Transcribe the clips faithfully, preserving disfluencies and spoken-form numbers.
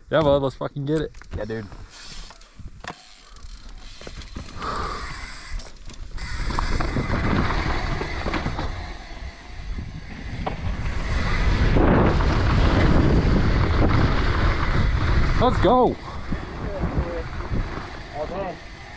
Yeah, bud, let's fucking get it. Yeah, dude. Let's go. Okay.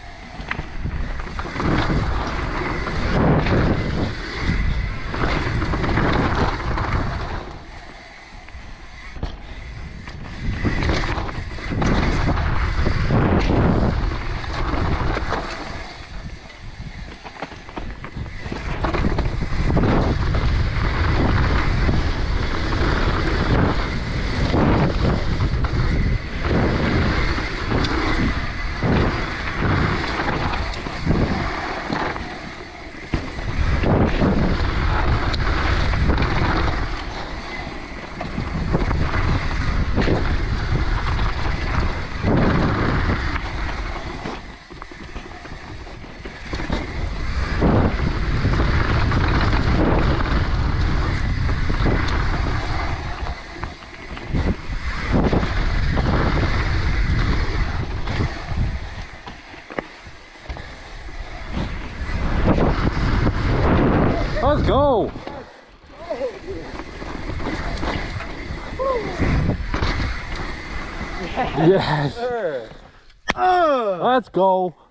Let's go. Yes. Uh, Let's go.